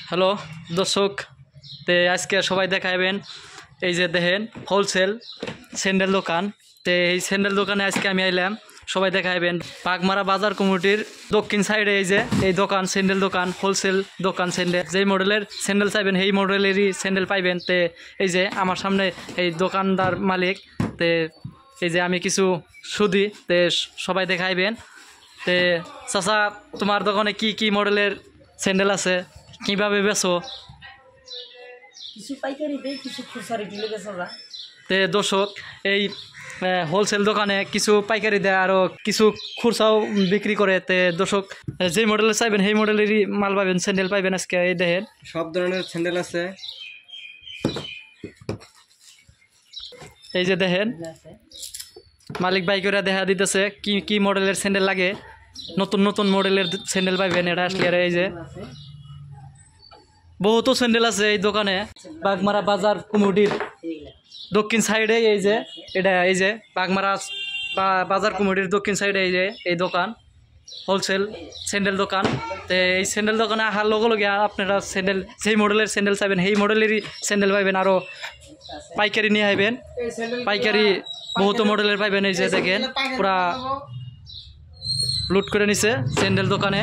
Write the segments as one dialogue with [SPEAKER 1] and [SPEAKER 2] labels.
[SPEAKER 1] Hello দর্শক, তে আজকে সবাই দেখাবেন এই যে দেখেন হোলসেল স্যান্ডেল দোকান। তে এই স্যান্ডেল দোকানে আজকে আমি আইলাম, সবাই দেখাবেন বাগমারা বাজার কমিটির দক্ষিণ সাইডে এই যে এই দোকান স্যান্ডেল দোকান, হোলসেল দোকান স্যান্ডেল। যেই মডেলের স্যান্ডেল চাইবেন সেই মডেলেরই স্যান্ডেল পাইবেন। তে এই যে আমার সামনে এই দোকানদার মালিক, তে এই যে আমি কিছু সুদি, তে সবাই দেখাইবেন। তে চাচা, তোমার দোকানে কি কি মডেলের স্যান্ডেল আছে, কিভাবে বেচো?
[SPEAKER 2] কিছু পাইকারি দেয়, কিছু খুচরা রিটেলে বেচা যায়।
[SPEAKER 1] তে দর্শক, এই হোলসেল দোকানে কিছু পাইকারি দেয়, আরও কিছু খুচরাও বিক্রি করে। তে দর্শক, যে মডেলের চাইবেন সেই মডেলেরই মাল পাবেন, স্যান্ডেল পাইবেন। আজকে এই দেখেন
[SPEAKER 3] সব ধরনের স্যান্ডেল আছে।
[SPEAKER 1] এই যে দেখেন মালিক বাইকেরা দেখা দিতেছে কি কি মডেলের স্যান্ডেল লাগে। নতুন নতুন মডেলের স্যান্ডেল পাইবেন এটা আসলে। আর এই যে বহুতো স্যান্ডেল আছে এই দোকানে। বাগমারা বাজার কমিটির দক্ষিণ সাইডে এই যে এটা, এই যে বাগমারা বাজার কমিটির দক্ষিণ সাইডে এই যে এই দোকান হোলসেল স্যান্ডেল দোকান। তো এই স্যান্ডেল দোকানে আসার লগে লগে আপনারা স্যান্ডেল যেই মডেলের স্যান্ডেল চাইবেন সেই মডেলেরই স্যান্ডেল পাইবেন। আরও পাইকারি নিয়ে আইবেন, পাইকারি বহুতো মডেলের পাইবেন। এই যে দেখেন পুরা লুট করে নিছে স্যান্ডেল দোকানে।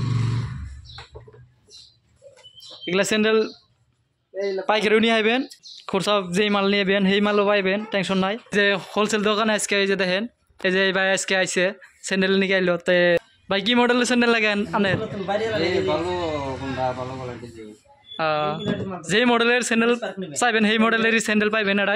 [SPEAKER 1] এগুলা স্যান্ডেল পাইকারিও নিয়ে আইবেন, খরচা যেই মাল নিয়েবেন সেই মালও পাইবেন, টেনশন নাই। যে হোলসেল দোকানে আজকে এই যে দেখেন এই যে এই ভাই আজকে আইসে স্যান্ডেল নিয়ে আইলো। তে ভাই কি মডেলের স্যান্ডেল লাগে আনে? যেই মডেলের স্যান্ডেল চাইবেন সেই মডেলেরই স্যান্ডেল পাইবেন। এটাই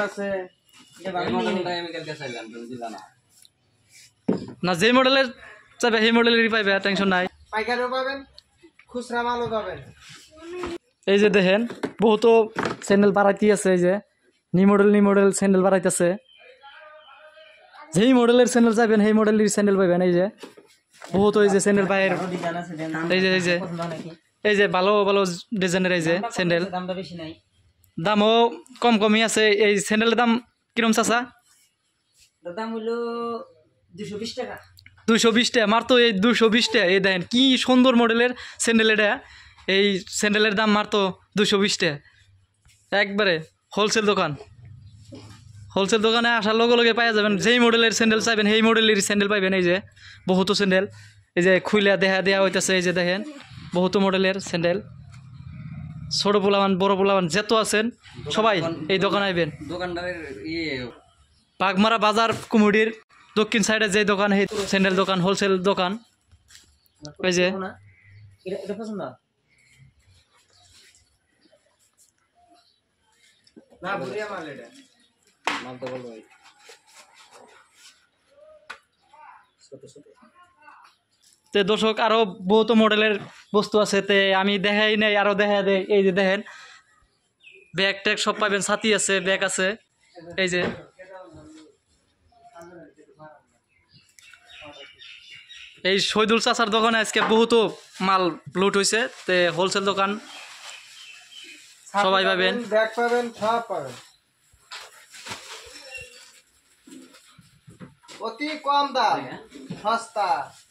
[SPEAKER 1] না, যেই মডেলের চাইবে সেই মডেলেরই পাইবে, টেনশন নাই।
[SPEAKER 3] পাইকারিও পাবেন, খুচরা মালও পাবেন।
[SPEAKER 1] এই যে দেখেন বহুতো স্যান্ডেল বাড়াইতে আছে। এই যে নি মডেল স্যান্ডেল বাড়াইতেছে। যেই মডেলের স্যান্ডেল চাইবেন সেই মডেলের স্যান্ডেল পাইবেন। এই যে বহুত, এই যে স্যান্ডেল পায়ের, এই যে এই যে ভালো ভালো ডিজাইনের এই যে স্যান্ডেল, দামও কম কমই আছে। এই স্যান্ডেলের দাম কিরম চাচা?
[SPEAKER 2] দাম হলো 220 টাকা।
[SPEAKER 1] 220 টাকা মাত্র, এই 220 টাকা। এই দেখেন কি সুন্দর মডেলের স্যান্ডেল এটা। এই স্যান্ডেলের দাম মাত্র 220 টাকা। একবারে হোলসেল দোকান, হোলসেল দোকানে আসার লগে লগে পাওয়া যাবেন। যেই মডেলের স্যান্ডেল চাইবেন সেই মডেলের স্যান্ডেল পাইবেন। এই যে বহুতো স্যান্ডেল, এই যে খুইলা দেখা দেওয়া হইতেছে। এই যে দেখেন বহুতো মডেলের স্যান্ডেল, ছোট পোলাবান বড় পোলাবান যেত আছেন সবাই এই দোকানে আইবেন।
[SPEAKER 3] দোকানদারের
[SPEAKER 1] বাগমারা বাজার কমিটির দক্ষিণ সাইডে যে দোকান, সেই স্যান্ডেল দোকান, হোলসেল দোকান। এই যে
[SPEAKER 2] এটা পছন্দ
[SPEAKER 3] না, বুড়িয়া মাল এটা মাল তো বলবো।
[SPEAKER 1] তে দর্শক, আরো বহুত মডেলের বস্তু আছে। তে আমি দেখাই নাই, আরো দেখা দেয়। এই যে দেখেন ব্যাগ ট্যাগ সব পাবেন, ছাতি আছে, ব্যাগ আছে। এই যে এই শহীদুল চাচার দোকানে আজকে বহুতো মাল লুট হয়েছে। তে হোলসেল দোকান সবাই পাবেন,
[SPEAKER 3] ব্যাগ পাবেন, সব পাবেন অতি কম দাম, সস্তা।